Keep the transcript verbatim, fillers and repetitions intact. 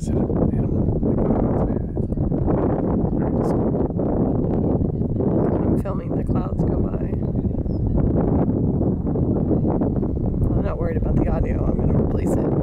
Is it an animal? I'm filming the clouds go by. I'm not worried about the audio. I'm going to replace it.